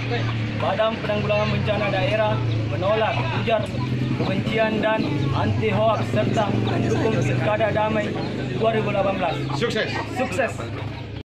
Badan Penanggulangan Bencana Daerah menolak ujar kebencian dan anti hoax serta mendukung pilkada damai 2018. Sukses. Sukses.